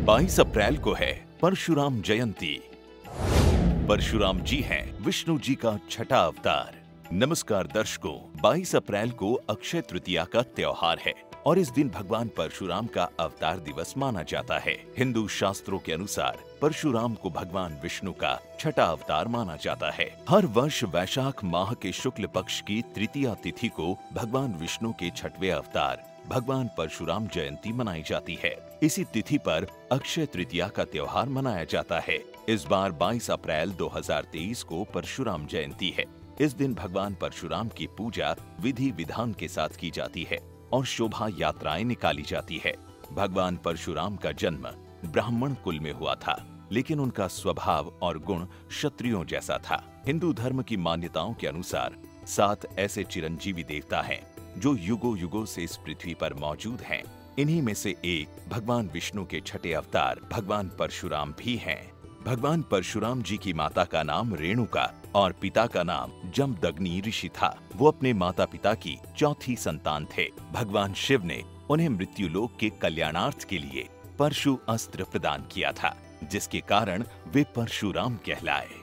22 अप्रैल को है परशुराम जयंती। परशुराम जी हैं विष्णु जी का छठा अवतार। नमस्कार दर्शकों, 22 अप्रैल को अक्षय तृतीया का त्योहार है और इस दिन भगवान परशुराम का अवतार दिवस माना जाता है। हिंदू शास्त्रों के अनुसार परशुराम को भगवान विष्णु का छठा अवतार माना जाता है। हर वर्ष वैशाख माह के शुक्ल पक्ष की तृतीया तिथि को भगवान विष्णु के छठवें अवतार भगवान परशुराम जयंती मनाई जाती है। इसी तिथि पर अक्षय तृतीया का त्योहार मनाया जाता है। इस बार 22 अप्रैल 2023 को परशुराम जयंती है। इस दिन भगवान परशुराम की पूजा विधि विधान के साथ की जाती है और शोभा यात्राएं निकाली जाती है। भगवान परशुराम का जन्म ब्राह्मण कुल में हुआ था, लेकिन उनका स्वभाव और गुण क्षत्रियों जैसा था। हिंदू धर्म की मान्यताओं के अनुसार 7 ऐसे चिरंजीवी देवता हैं जो युगों युगों से इस पृथ्वी पर मौजूद हैं। इन्हीं में से एक भगवान विष्णु के छठे अवतार भगवान परशुराम भी हैं। भगवान परशुराम जी की माता का नाम रेणुका और पिता का नाम जमदग्नि ऋषि था। वो अपने माता पिता की चौथी संतान थे। भगवान शिव ने उन्हें मृत्युलोक के कल्याणार्थ के लिए परशु अस्त्र प्रदान किया था, जिसके कारण वे परशुराम कहलाए।